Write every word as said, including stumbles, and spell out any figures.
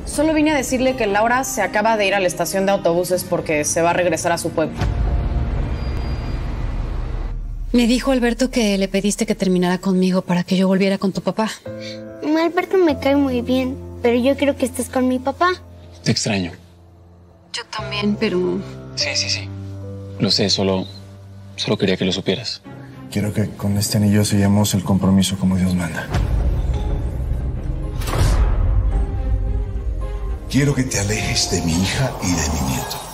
Solo vine a decirle que Laura se acaba de ir a la estación de autobuses porque se va a regresar a su pueblo. Me dijo Alberto que le pediste que terminara conmigo para que yo volviera con tu papá. Mamá, Alberto me cae muy bien, pero yo quiero que estés con mi papá. Te extraño. Yo también, pero... Sí, sí, sí. Lo sé, solo... Solo quería que lo supieras. Quiero que con este anillo sellemos el compromiso como Dios manda. Quiero que te alejes de mi hija y de mi nieto.